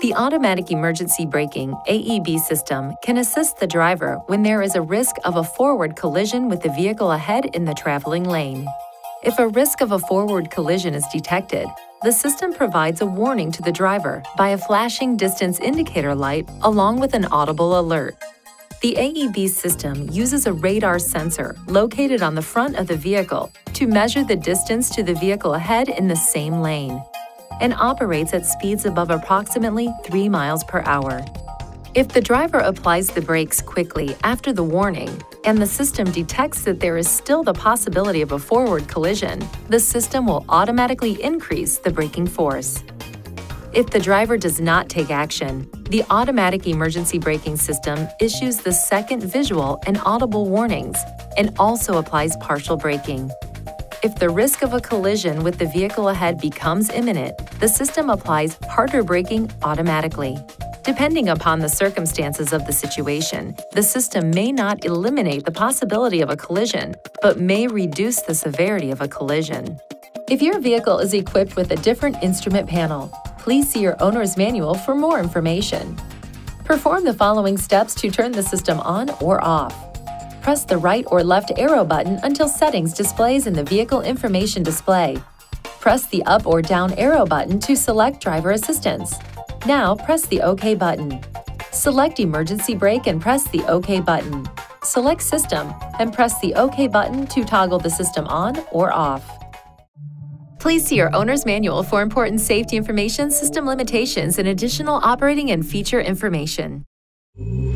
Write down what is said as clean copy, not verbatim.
The automatic emergency braking AEB system can assist the driver when there is a risk of a forward collision with the vehicle ahead in the traveling lane. If a risk of a forward collision is detected, the system provides a warning to the driver by a flashing distance indicator light along with an audible alert. The AEB system uses a radar sensor located on the front of the vehicle to measure the distance to the vehicle ahead in the same lane, and operates at speeds above approximately 3 miles per hour. If the driver applies the brakes quickly after the warning, and the system detects that there is still the possibility of a forward collision, the system will automatically increase the braking force. If the driver does not take action, the automatic emergency braking system issues the second visual and audible warnings and also applies partial braking. If the risk of a collision with the vehicle ahead becomes imminent, the system applies harder braking automatically. Depending upon the circumstances of the situation, the system may not eliminate the possibility of a collision, but may reduce the severity of a collision. If your vehicle is equipped with a different instrument panel, please see your owner's manual for more information. Perform the following steps to turn the system on or off. Press the right or left arrow button until settings displays in the vehicle information display. Press the up or down arrow button to select driver assistance. Now press the OK button. Select emergency brake and press the OK button. Select system and press the OK button to toggle the system on or off. Please see your owner's manual for important safety information, system limitations, and additional operating and feature information.